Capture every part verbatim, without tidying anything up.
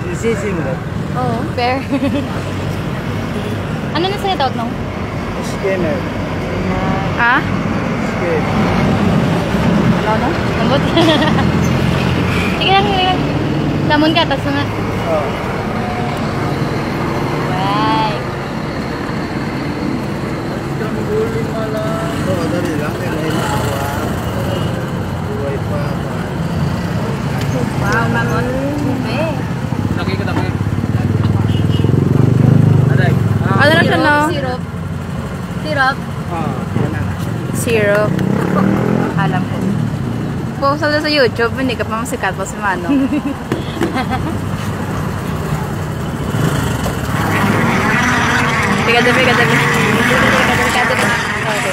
Isising mo. Oo, fair. Ano na sa'yo tawag nung? Scanner. Ah? Scanner. Wala no? Lambot. Sige lang, sige lang. Lamon ka, tas nga. Oo. Right. Kambuling malang. Oo, dali lang. Kailangan maawa. Buhay pa. Wow, mamon. Bube. Nakikita ko yun. Ano na siya, no? Syrup. Syrup? Oo. Syrup. Alam ko. Post na sa YouTube, hindi ka pa masikat pa si Mano. Tiga tabi, tiga tabi. Tiga tabi, tiga tabi. Okay.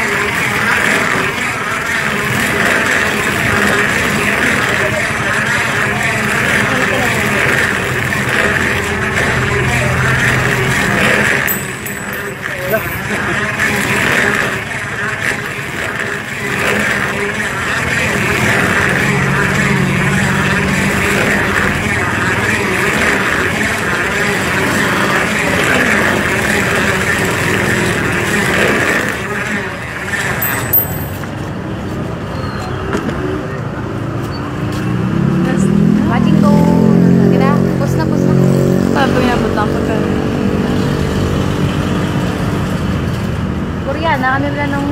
Koreana, ano nila nung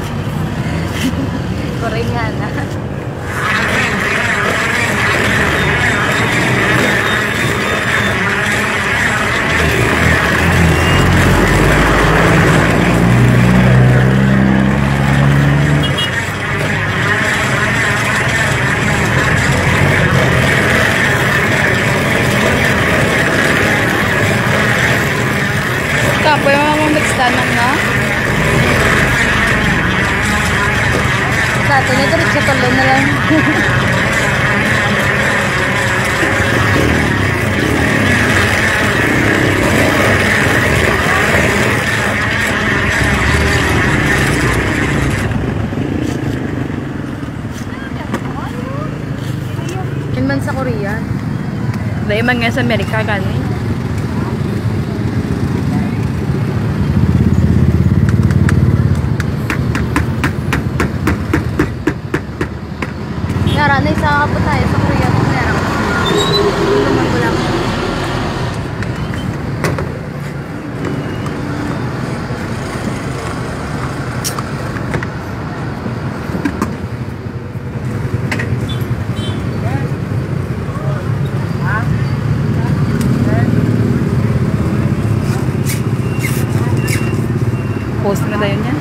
Koreana. Kapoy mo mong nagstanan na? Sa atin, ito rin sa tuloy na lang. Yan man sa Korea. Dahil man nga sa Amerika gani. Yara na isa po tayo sa Korea kung meron. Hindi naman ko lang. Post na tayo niya.